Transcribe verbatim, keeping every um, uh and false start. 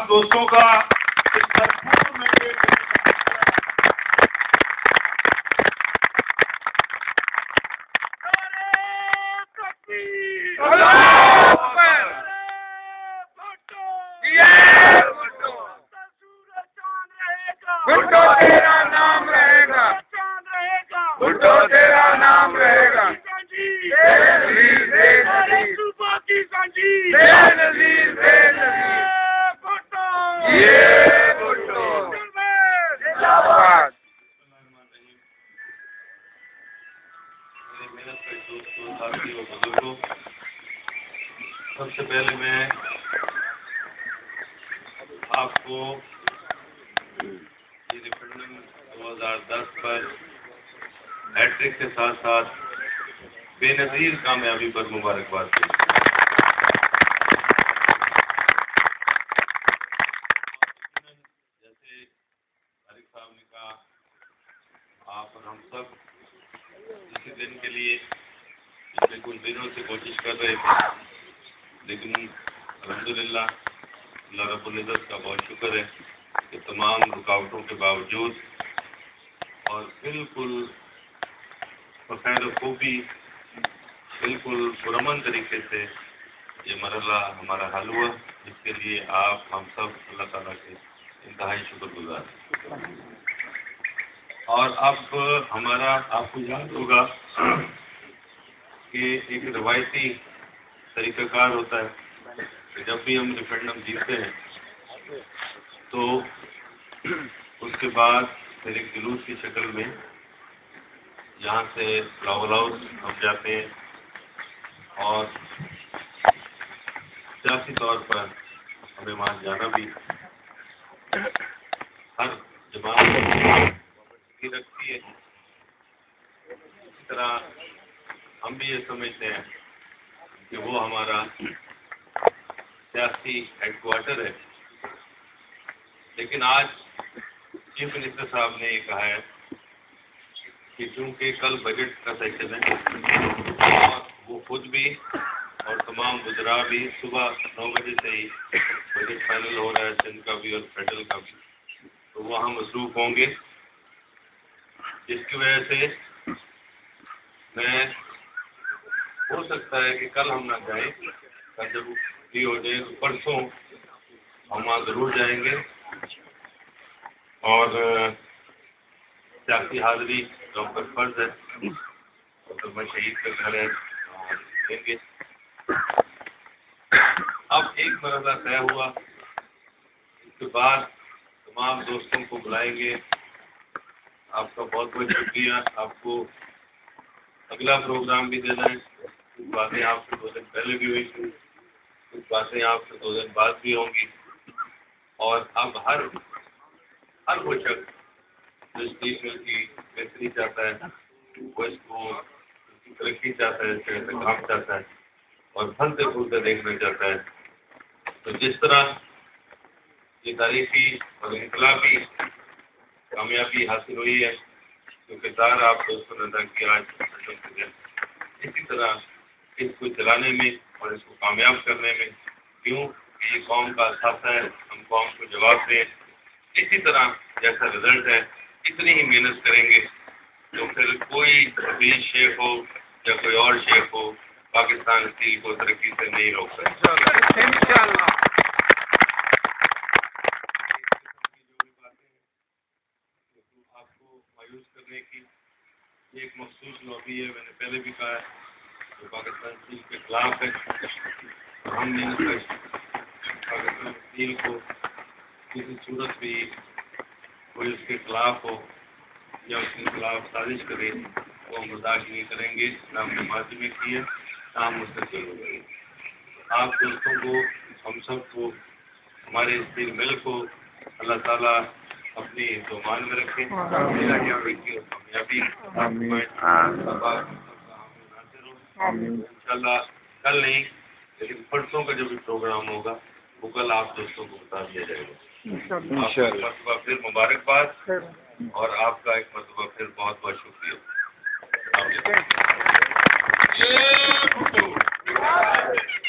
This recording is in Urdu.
آپ دوستوں کا اس بھرپور میں یہ بھٹو تیرا نام رہے گا، بھٹو تیرا نام رہے گا، بے نظیر بے نظیر بے نظیر بے نظیر یہ بھٹو زندہ باد۔ محنت کے دوستوں، ساتھیوں اور بزرگوں، سب سے پہلے میں آپ کو یہ ریفرنڈم دو ہزار دس پر ہیٹرک کے ساتھ ساتھ بے نظیر کامیابی پر مبارکباد دی۔ جیسے طارق صاحب نے کہا، آپ اور ہم سب اسی دن کے لیے پچھلے کچھ دنوں سے کوشش کر رہے تھے، لیکن الحمدللہ اللہ رب العزت کا بہت شکر ہے کہ تمام رکاوٹوں کے باوجود اور بالکل بخیر و خوبی، بالکل پرامن طریقے سے یہ مرحلہ ہمارا حل ہوا، جس کے لیے آپ ہم سب اللہ تعالیٰ کے انتہائی شکر گزار ہیں۔ اور اب ہمارا آپ کو یاد ہوگا کہ ایک روایتی طریقہ کار ہوتا ہے کہ جب بھی ہم ریفرنڈم جیتتے ہیں تو اس کے بعد پھر ایک جلوس کی شکل میں یہاں سے لاہور ہاؤس ہم جاتے ہیں اور سیاسی طور پر ہمیں وہاں جانا بھی ہر جماعت رکھتی ہے۔ اس طرح ہم بھی یہ سمجھتے ہیں کہ وہ ہمارا سیاسی ہیڈ کوارٹر ہے، لیکن آج چیف منسٹر صاحب نے یہ کہا ہے کہ چونکہ کل بجٹ کا سیشن ہے اور وہ خود بھی اور تمام وزراء بھی صبح نو بجے سے ہی بجٹ فائنل ہو رہا ہے، سندھ کا بھی اور فیڈرل کا بھی، تو وہاں مصروف ہوں گے، جس کی وجہ سے میں ہو سکتا ہے کہ کل ہم نہ جائیں، کل جب فری ہو جائے تو پرسوں ہم وہاں ضرور جائیں گے اور سیاسی حاضری جو پر فرض ہے اور میں شہید کا گھر ہے دیں گے۔ اب ایک مرحلہ طے ہوا، اس کے بعد تمام دوستوں کو بلائیں گے۔ آپ کا بہت بہت شکریہ، آپ کو اگلا پروگرام بھی دینا ہے، کچھ باتیں آپ سے دو دن پہلے بھی ہوئی تھی، کچھ باتیں آپ سے دو دن بعد بھی ہوں گی، اور اب ہر ہر وہ شخص جو اس ٹیم کی بہتری چاہتا ہے، وہ اس کو اس کی ترقی چاہتا ہے، اس کے کام چاہتا ہے اور پھلتے پھولتے دیکھنا چاہتا ہے، تو جس طرح یہ تاریخی اور انقلابی کامیابی حاصل ہوئی ہے جو کردار آپ دوستوں نے ادا کیا آج، اسی طرح اس کو چلانے میں اور اس کو کامیاب کرنے میں، کیوں کہ یہ قوم کا اثاثہ ہے، ہم قوم کو جواب دیں، اسی طرح جیسا رزلٹ ہے اتنی ہی محنت کریں گے تو پھر کوئی حدیث شیخ ہو یا کوئی اور شیخ ہو پاکستان اسٹیل کو ترقی سے نہیں روک سکتا۔ آپ کو مایوس کرنے کی ایک مخصوص لابی ہے، میں نے پہلے بھی کہا ہے، جو پاکستان اسٹیل کے خلاف ہے، ہم نے پاکستان اسٹیل کو کسی صورت بھی کوئی اس کے خلاف ہو یا اس کے خلاف سازش کرے وہ ہم برداشت نہیں کریں گے، نہ ہم نے ماضی میں کی ہے نہ ہم مستقبل ہو گئے۔ آپ دوستوں کو، ہم سب کو، ہمارے اسٹیل مل کو اللہ تعالیٰ اپنی تومان میں رکھیں، کامیابی انشاءاللہ کل نہیں لیکن پرسوں کا جو بھی پروگرام ہوگا وہ کل آپ دوستوں کو بتا دیا جائے گا۔ آپ کو ایک مرتبہ پھر مبارکباد اور آپ کا ایک مرتبہ پھر بہت بہت شکریہ۔